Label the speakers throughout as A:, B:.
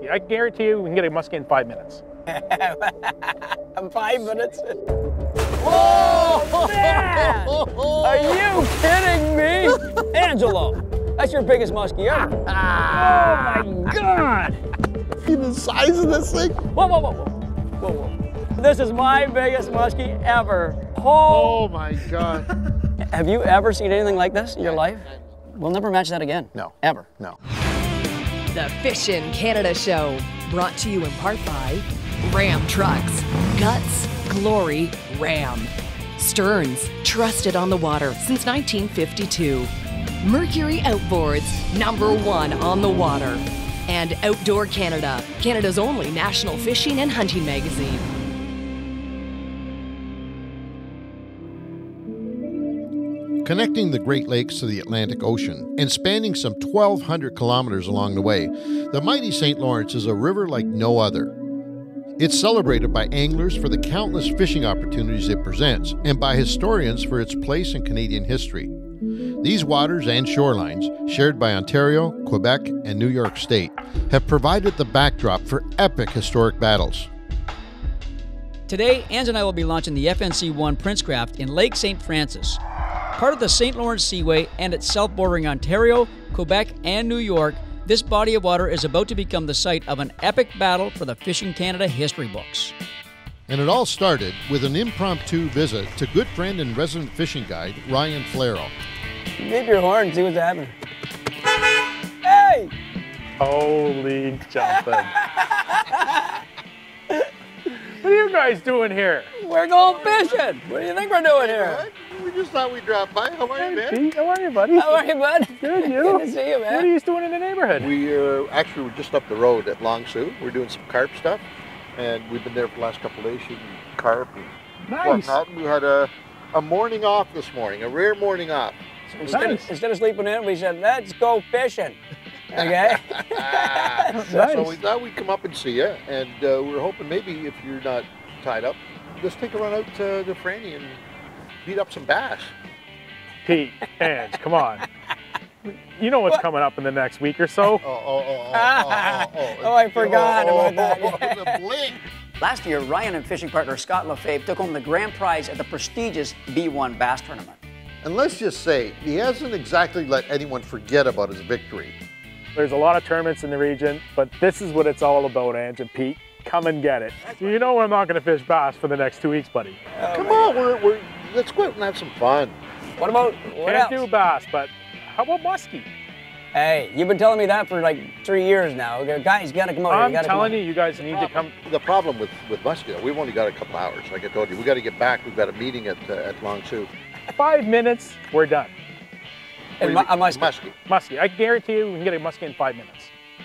A: Muskie. I guarantee you we can get a muskie in 5 minutes.
B: 5 minutes? Oh, man! Are you kidding me? Angelo, that's your biggest muskie ever. Oh my God!
C: See the size of this thing?
B: Whoa, whoa, whoa, whoa, whoa, whoa. This is my biggest muskie ever.
C: Oh my God.
B: Have you ever seen anything like this in your life? We'll never match that again.
C: No.
B: Ever.
C: No.
D: The Fishin' Canada Show, brought to you in part by Ram Trucks. Guts, glory, Ram. Stearns, trusted on the water since 1952. Mercury Outboards, #1 on the water. And Outdoor Canada, Canada's only national fishing and hunting magazine.
E: Connecting the Great Lakes to the Atlantic Ocean and spanning some 1,200 kilometers along the way, the mighty St. Lawrence is a river like no other. It's celebrated by anglers for the countless fishing opportunities it presents and by historians for its place in Canadian history. These waters and shorelines, shared by Ontario, Quebec, and New York State, have provided the backdrop for epic historic battles.
F: Today, Ange and I will be launching the FNC-1 Princecraft in Lake St. Francis. Part of the St. Lawrence Seaway and its south bordering Ontario, Quebec, and New York, this body of water is about to become the site of an epic battle for the Fishing Canada history books.
E: And it all started with an impromptu visit to good friend and resident fishing guide, Ryan Flaro.
B: Beep your horn and see what's happening. Hey!
A: Holy jumping. What are you guys doing here?
B: We're going fishing. What do you think we're doing here?
C: We just thought we'd drop by. How are you, man?
A: Pete, how are you, buddy?
B: How are you, bud?
A: Good, you?
B: Good to see you, man.
A: What are you doing in the neighborhood?
C: Actually, we're just up the road at Long Sault. We're doing some carp stuff, and we've been there for the last couple of days shooting carp and
A: Nice.
C: whatnot. We had a morning off this morning, a rare morning off.
B: Instead of sleeping in, we said, let's go fishing. Okay?
A: Nice.
C: So we thought we'd come up and see you, and we're hoping maybe if you're not tied up, just take a run out to the Franny and beat up some bass.
A: Pete, Ange, come on. You know what's coming up in the next week or so.
B: Oh, I forgot about that.
C: The blink.
B: Last year, Ryan and fishing partner Scott Lefebvre took home the grand prize at the prestigious B1 Bass Tournament.
C: And let's just say, he hasn't exactly let anyone forget about his victory.
A: There's a lot of tournaments in the region, but this is what it's all about, Ange and Pete. Come and get it. You know I'm not going to fish bass for the next 2 weeks, buddy.
C: Come on, let's go out and have some fun.
B: What
A: Can't do bass, but how about muskie?
B: Hey, you've been telling me that for like 3 years now. Guys, you gotta come over.
A: I'm telling you, you guys need to come.
C: The problem with muskie, though, we've only got a couple hours. Like I told you, we got to get back. We've got a meeting at Long Sault.
A: 5 minutes, we're done.
B: And muskie.
A: Muskie. I guarantee you we can get a muskie in 5 minutes.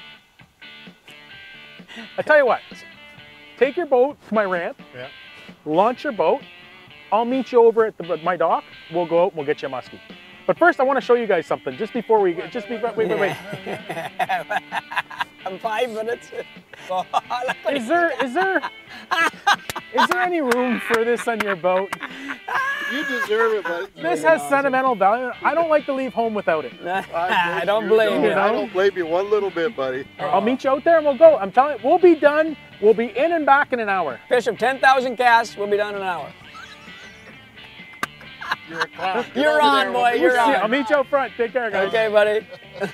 A: I tell you what, take your boat to my ramp, launch your boat. I'll meet you over at my dock. We'll go out and we'll get you a muskie. But first, I want to show you guys something. Just before we get, wait.
B: I'm 5 minutes.
A: Is there any room for this on your boat?
C: You deserve it, buddy.
A: This has sentimental value. I don't like to leave home without it.
B: I don't blame you.
C: I don't blame you one little bit, buddy.
A: I'll meet you out there and we'll go. I'm telling you, we'll be done. We'll be in and back in an hour.
B: Fish of 10,000 casts, we'll be done in an hour.
C: You're a clown.
B: You're on, boy. You're on.
A: I'll meet you out front. Take care, guys.
B: Okay, buddy.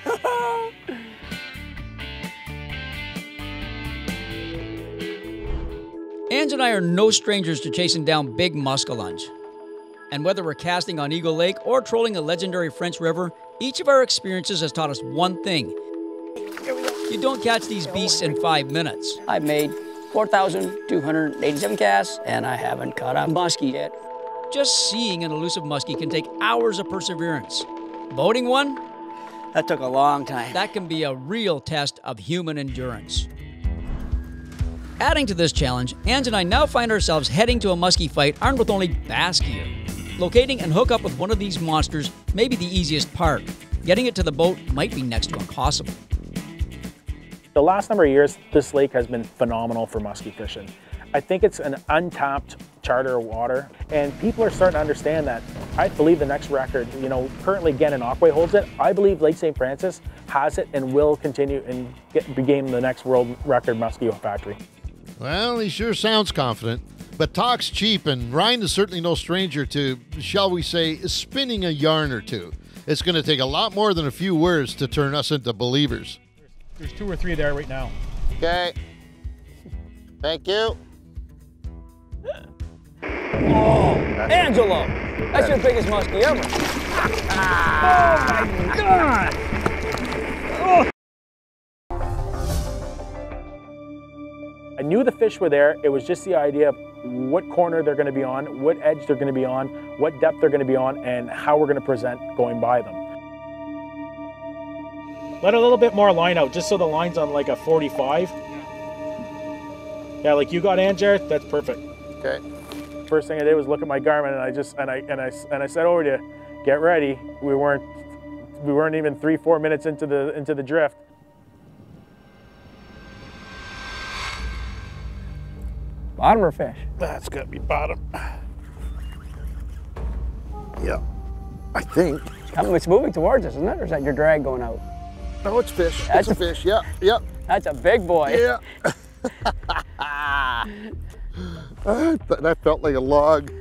F: Ange and I are no strangers to chasing down big muskellunge. And whether we're casting on Eagle Lake or trolling the legendary French River, each of our experiences has taught us one thing. You don't catch these beasts in 5 minutes.
B: I've made 4,287 casts, and I haven't caught a muskie yet.
F: Just seeing an elusive muskie can take hours of perseverance. Boating one?
B: That took a long time.
F: That can be a real test of human endurance. Adding to this challenge, Ange and I now find ourselves heading to a muskie fight armed with only bass gear. Locating and hook up with one of these monsters may be the easiest part. Getting it to the boat might be next to impossible.
A: The last number of years, this lake has been phenomenal for muskie fishing. I think it's an untapped charter of water, and people are starting to understand that I believe the next record, you know, currently Gannon Aquay holds it. I believe Lake St. Francis has it and will continue and become the next world record Musky factory.
E: Well, he sure sounds confident, but talk's cheap, and Ryan is certainly no stranger to, shall we say, spinning a yarn or two. It's going to take a lot more than a few words to turn us into believers.
A: There's 2 or 3 there right now.
C: Okay. Thank you.
B: Oh, Angelo, that's your biggest muskie ever. Oh my God!
A: I knew the fish were there. It was just the idea of what corner they're going to be on, what edge they're going to be on, what depth they're going to be on, and how we're going to present going by them. Let a little bit more line out, just so the line's on like a 45. Yeah, like you got, Angelo, that's perfect.
C: Okay.
A: First thing I did was look at my Garmin, and I said over to you, get ready. We weren't even 3-4 minutes into the drift.
B: Bottom or fish?
C: That's got to be bottom. Yeah, I think.
B: It's moving towards us, isn't it? Or is that your drag going out?
C: No, it's fish. That's a fish. Yeah, yeah.
B: That's a big boy.
C: Yeah. That felt like a log.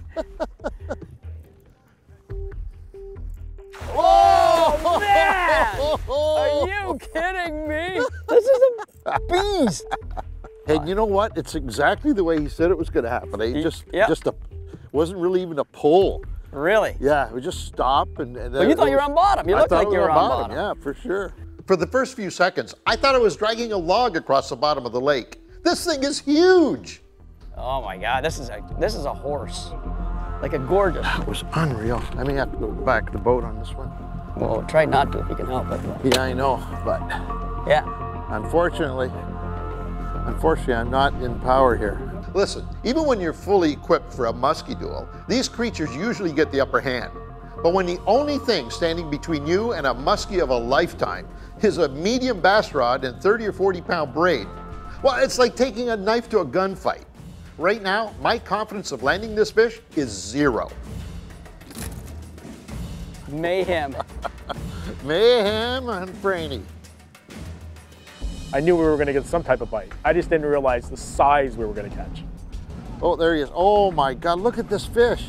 B: Oh, man! Are you kidding me? This is a beast.
C: And you know what? It's exactly the way he said it was going to happen. Wasn't really even a pull.
B: Really?
C: Yeah, we just stop and
B: But you thought you were on bottom. You looked like you were on bottom.
C: Yeah, for sure.
E: For the first few seconds, I thought I was dragging a log across the bottom of the lake. This thing is huge.
B: Oh my God, this is a horse. Like a gorgeous.
C: That was unreal. I may have to go back to the boat on this one.
B: Well, try not to if you can help it.
C: Yeah, I know, but
B: yeah.
C: Unfortunately, I'm not in power here.
E: Listen, even when you're fully equipped for a musky duel, these creatures usually get the upper hand. But when the only thing standing between you and a musky of a lifetime is a medium bass rod and 30 or 40 pound braid, well, it's like taking a knife to a gunfight. Right now, my confidence of landing this fish is 0.
B: Mayhem.
C: Mayhem and Franny.
A: I knew we were going to get some type of bite. I just didn't realize the size we were going to catch.
C: Oh, there he is. Oh my God, look at this fish.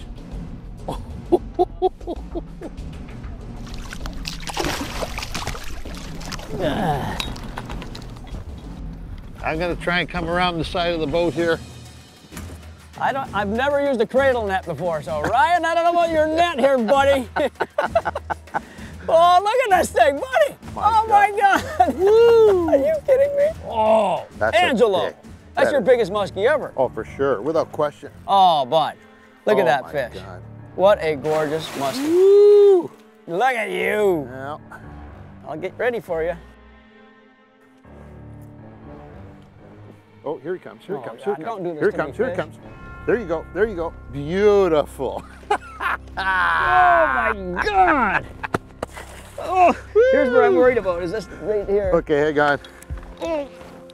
C: I'm going to try and come around the side of the boat here.
B: I've never used a cradle net before, so Ryan, I don't know about your net here, buddy. Oh, look at this thing, buddy. My God. Woo. Are you kidding me? Oh,
C: that's
B: Angelo. That's your biggest muskie ever.
C: Oh, for sure, without question.
B: Oh, bud. Look at that fish. God. What a gorgeous muskie. Woo. Look at you.
C: Yeah.
B: I'll get ready for you.
C: Oh, here he comes, here he comes, here he comes.
B: Don't do this
C: here
B: to
C: he comes,
B: me,
C: here he
B: fish.
C: comes. There you go, there you go. Beautiful.
B: Oh my God. Oh, here's what I'm worried about, is this right here.
C: Okay, hang on. Oh.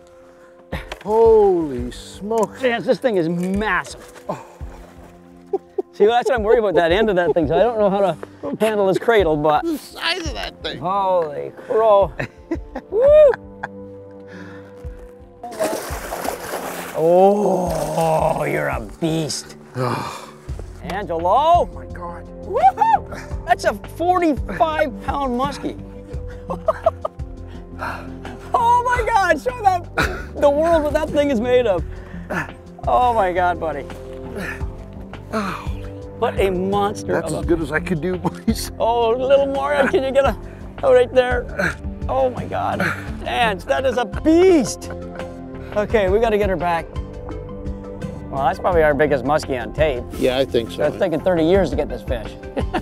C: Holy smokes.
B: Man, this thing is massive. Oh. See, that's what I'm worried about, that end of that thing, so I don't know how to handle this cradle, but.
C: The size of that thing.
B: Holy crow. Woo. Oh, you're a beast. Angelo.
C: Oh my God.
B: Woohoo! That's a 45-pound muskie. Oh my God, show that the world what that thing is made of. Oh my God, buddy. What a monster.
C: That's as good as I could do, boys.
B: Oh, a little more. Can you get a, oh, right there. Oh my God. Dance, that is a beast. Okay, we got to get her back. Well, that's probably our biggest muskie on tape.
C: Yeah, I think so.
B: That's taken 30 years to get this fish.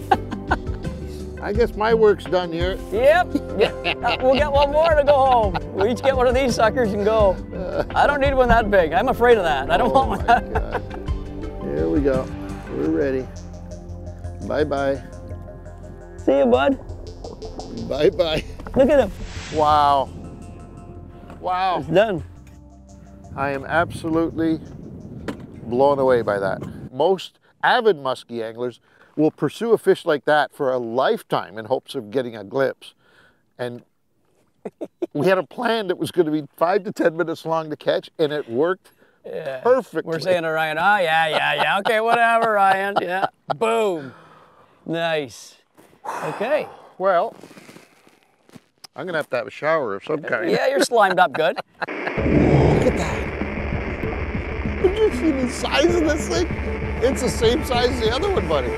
C: I guess my work's done here.
B: Yep. We'll get one more to go home. We'll each get one of these suckers and go. I don't need one that big. I'm afraid of that. I don't want one that
C: God. Here we go. We're ready. Bye-bye.
B: See you, bud.
C: Bye-bye.
B: Look at him.
C: Wow. Wow.
B: It's done.
C: I am absolutely blown away by that. Most avid musky anglers will pursue a fish like that for a lifetime in hopes of getting a glimpse. And we had a plan that was going to be 5 to 10 minutes long to catch, and it worked perfectly.
B: We're saying to Ryan, oh, yeah. Okay, whatever, Ryan. Yeah. Boom. Nice. Okay.
C: Well, I'm going to have a shower of some kind.
B: Yeah, you're slimed up good.
C: Look at that. Did you see the size of this thing? It's the same size as the other one, buddy.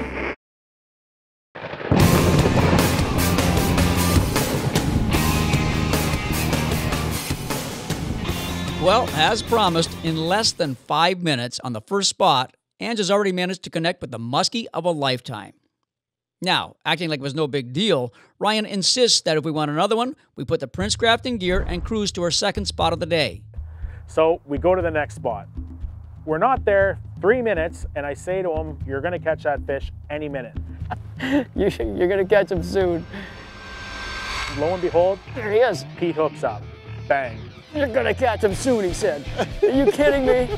F: Well, as promised, in less than 5 minutes on the first spot, Ange has already managed to connect with the muskie of a lifetime. Now, acting like it was no big deal, Ryan insists that if we want another one, we put the Princecraft in gear and cruise to our second spot of the day.
A: So we go to the next spot. We're not there 3 minutes, and I say to him, you're gonna catch that fish any minute.
B: You're gonna catch him soon.
A: Lo and behold,
B: There he is.
A: Pete hooks up. Bang.
B: You're gonna catch him soon, he said. Are you kidding me?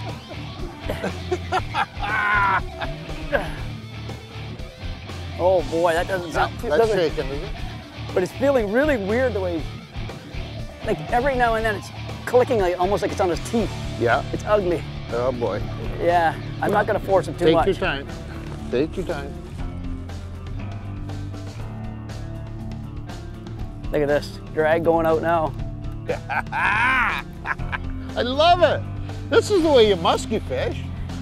B: Oh boy, that doesn't sound too
C: That's shaking, isn't it?
B: But it's feeling really weird the way like every now and then it's clicking like almost like it's on his teeth.
C: Yeah.
B: It's ugly.
C: Oh boy.
B: Yeah. I'm not gonna force him too much.
C: Take your time. Take your time.
B: Look at this. Drag going out now.
C: I love it. This is the way you musky fish.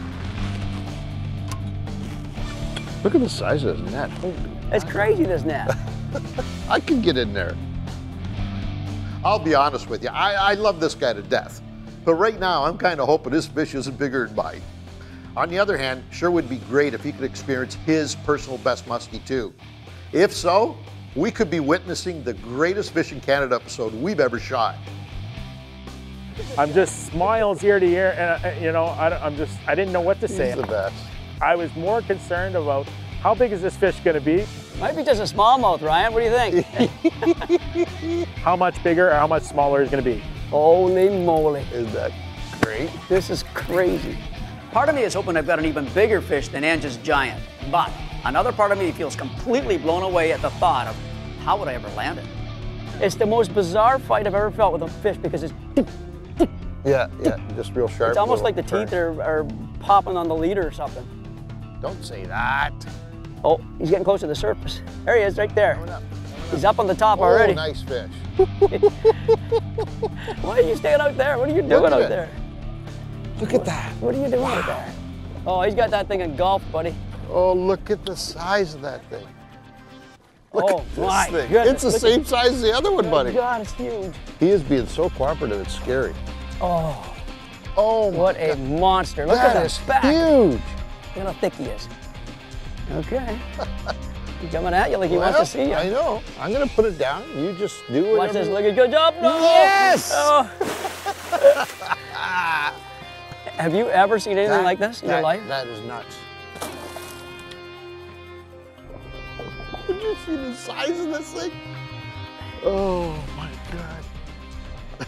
C: Look at the size of this net. Holy.
B: It's crazy, this net.
C: I can get in there. I'll be honest with you. I love this guy to death. But right now, I'm kind of hoping this fish isn't bigger than mine. On the other hand, sure would be great if he could experience his personal best muskie too. If so, we could be witnessing the greatest Fish in Canada episode we've ever shot.
A: I'm just smiles ear to ear, and you know, I didn't know what to say.
C: He's the best.
A: I was more concerned about how big is this fish going to be?
B: Might be just a smallmouth, Ryan. What do you think?
A: How much bigger or how much smaller is going to be?
B: Holy moly.
C: Isn't that great?
B: This is crazy.
G: Part of me is hoping I've got an even bigger fish than Ange's giant, but another part of me feels completely blown away at the thought of how would I ever land it?
B: It's the most bizarre fight I've ever felt with a fish because it's
C: Yeah, just real sharp.
B: it's almost like the
C: little
B: teeth are popping on the leader or something.
C: Don't say that.
B: Oh, he's getting close to the surface. There he is, right there.
C: Coming up.
B: He's up on the top already.
C: Oh, nice fish.
B: Why are you staying out there? What are you doing
C: at
B: out
C: it.
B: there?
C: Look at that.
B: What are you doing out there? Oh, he's got that thing in golf, buddy.
C: Oh, look at the size of that thing. Look
B: Oh,
C: at this
B: my
C: thing.
B: goodness.
C: It's the
B: Look
C: same size as the other one,
B: Oh,
C: buddy.
B: God, it's huge.
C: He is being so cooperative, it's scary.
B: Oh,
C: Oh,
B: what a monster. Look at
C: that
B: his
C: is
B: back.
C: huge.
B: Look how thick he is. Okay. He's coming at you like he wants to see you.
C: I know. I'm going to put it down. You just do whatever.
B: Watch this. Look at good job. No.
C: Yes!
B: Oh. Have you ever seen anything like this in your life?
C: That is nuts. Did you see the size of this thing? Oh my God.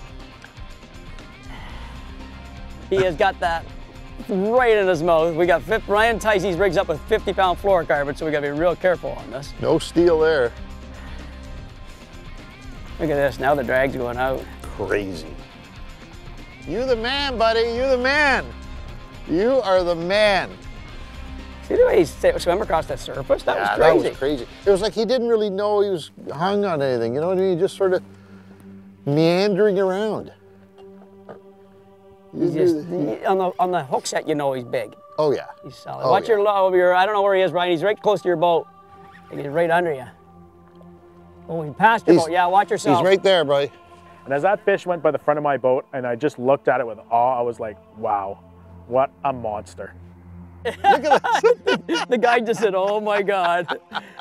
B: He has got that right in his mouth. We got Ryan ties these rigs up with 50-pound fluorocarbon, so we got to be real careful on this.
C: No steel there.
B: Look at this. Now the drag's going out.
C: Crazy. You the man, buddy. You the man. You are the man.
B: See the way he swam across that surface? That was crazy.
C: That was crazy. It was like he didn't really know he was hung on anything. You know what I mean? He just sort of meandering around.
B: He's just, on the hook set, you know he's big.
C: Oh yeah.
B: He's solid.
C: Oh,
B: Watch
C: yeah.
B: your, I don't know where he is, Ryan. He's right close to your boat. I think he's right under you. Oh, he passed your boat. Yeah, watch yourself.
C: He's right there, buddy.
A: And as that fish went by the front of my boat and I just looked at it with awe, I was like, wow, what a monster.
C: Look at this.
B: The guy just said, oh my God.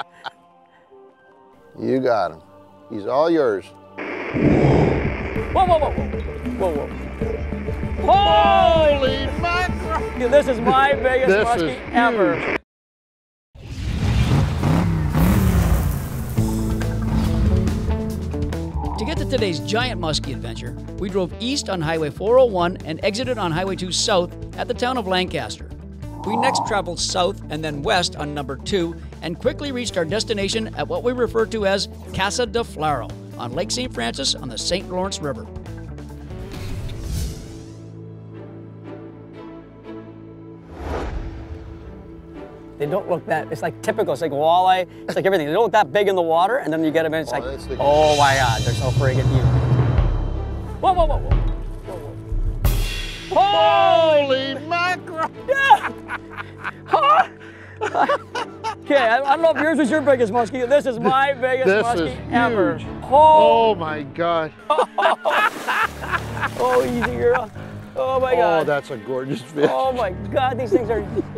C: You got him. He's all yours.
B: Whoa, whoa, whoa, whoa, whoa, whoa.
C: Holy mackerel!
B: This is my biggest
C: This
B: muskie
C: is
B: ever.
F: To get to today's giant muskie adventure, we drove east on Highway 401 and exited on Highway 2 south at the town of Lancaster. We next traveled south and then west on number 2 and quickly reached our destination at what we refer to as Casa de Flaro on Lake St. Francis on the St. Lawrence River.
B: They don't look that, it's like typical, it's like walleye, it's like everything. They don't look that big in the water, and then you get them in, it's like, oh my God, they're so friggin' huge. Whoa, whoa, whoa, whoa.
C: Holy mackerel!
B: Yeah! Okay, I don't know if yours was your biggest muskie. This is my biggest muskie ever.
C: Oh my God.
B: Oh, easy girl. Oh my God.
C: Oh, that's a gorgeous fish.
B: Oh my God, these things are,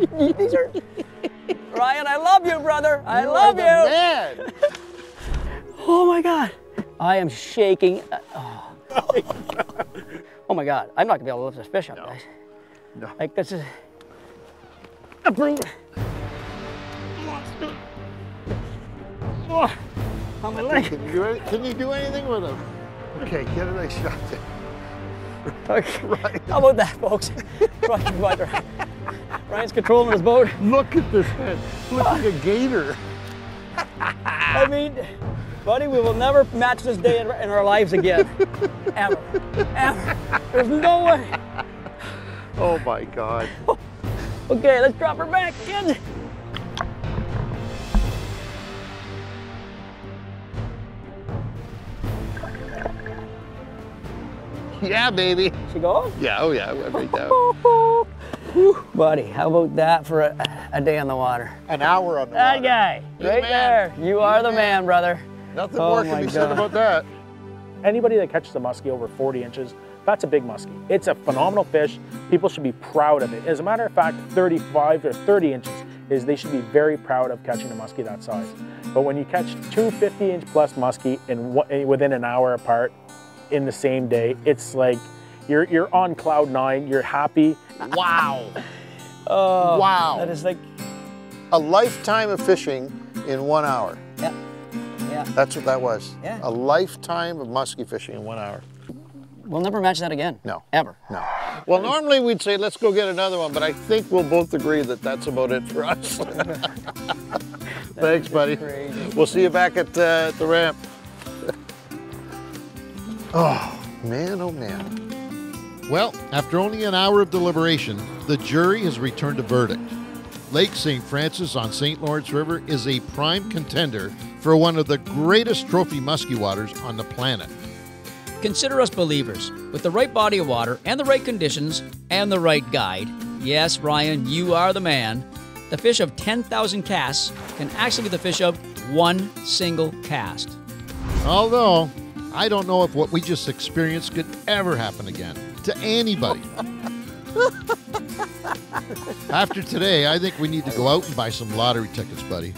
B: Ryan, I love you, brother. I love you.
C: Man.
B: Oh my God. I am shaking. Oh my God. I'm not gonna be able to lift this fish up, guys.
C: No.
B: Like this is a brute. On my leg.
C: Can you do anything with him? Okay, get a nice shot there.
B: Okay. Right. How about that, folks? Ryan's controlling his boat.
C: Look at this head. Look like a gator.
B: I mean, buddy, we will never match this day in our lives again. Ever. Ever. There's no way.
C: Oh my God.
B: Okay, let's drop her back, kids.
C: Yeah, baby.
B: She go?
C: Yeah, oh yeah, I went right down.
B: Whew, buddy, how about that for a day on the water?
C: An hour on the
B: That
C: water.
B: guy,
C: You're
B: right
C: the
B: there. You are the man, brother.
C: Nothing
B: Oh
C: more
B: my
C: can be said
B: God.
C: about that.
A: Anybody that catches a muskie over 40 inches, that's a big muskie. It's a phenomenal fish. People should be proud of it. As a matter of fact, 35 or 30 inches they should be very proud of catching a muskie that size. But when you catch 2 50-inch plus muskie within an hour apart in the same day, it's like you're on cloud 9. You're happy.
C: Wow.
B: Oh,
C: Wow.
B: That is like,
C: A lifetime of fishing in 1 hour.
B: yeah, yeah.
C: That's what that was.
B: Yeah.
C: A lifetime of musky fishing in 1 hour.
B: We'll never match that again.
C: No.
B: Ever.
C: No. Well, normally we'd say, let's go get another one, but I think we'll both agree that that's about it for us. Thanks, buddy.
B: Crazy.
C: We'll see you back at the ramp. Oh, man, oh, man.
E: Well, after only an hour of deliberation, the jury has returned a verdict. Lake St. Francis on St. Lawrence River is a prime contender for one of the greatest trophy musky waters on the planet.
F: Consider us believers. With the right body of water and the right conditions and the right guide, yes, Ryan, you are the man, the fish of 10,000 casts can actually be the fish of one single cast.
E: Although, I don't know if what we just experienced could ever happen again to anybody. After today, I think we need to go out and buy some lottery tickets, buddy.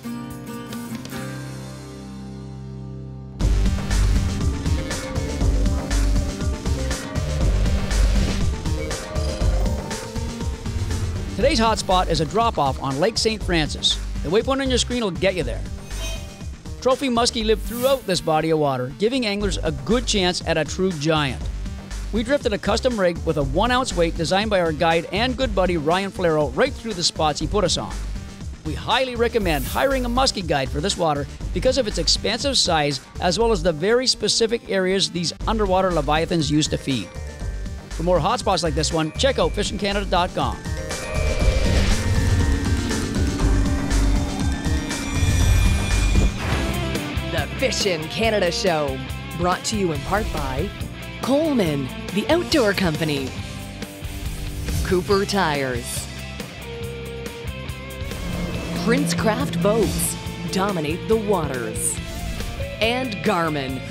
F: Today's hotspot is a drop-off on Lake St. Francis. The waypoint on your screen will get you there. Trophy muskie live throughout this body of water, giving anglers a good chance at a true giant. We drifted a custom rig with a 1-ounce weight designed by our guide and good buddy Ryan Flaro right through the spots he put us on. We highly recommend hiring a muskie guide for this water because of its expansive size as well as the very specific areas these underwater leviathans use to feed. For more hotspots like this one, check out fishingcanada.com.
D: The Fishin' Canada Show, brought to you in part by Coleman, the Outdoor Company, Cooper Tires, Princecraft Boats, dominate the waters, and Garmin.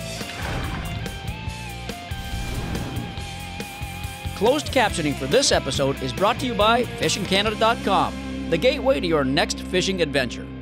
F: Closed captioning for this episode is brought to you by fishingcanada.com, the gateway to your next fishing adventure.